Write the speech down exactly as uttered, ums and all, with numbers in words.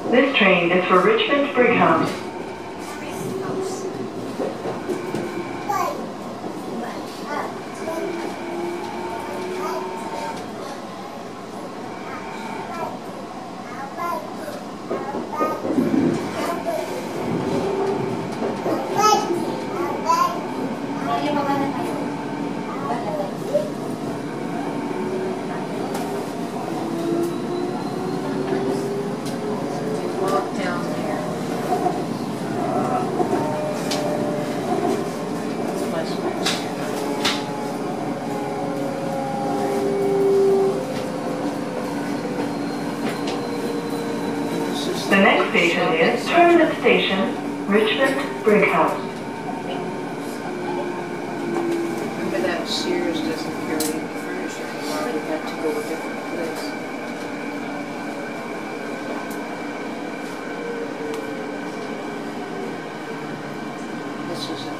This train is for Richmond Brighouse. The next station is Terminus Station, Richmond Brighouse. Remember that Sears doesn't carry any furniture anymore, we had to go to a different place. This is a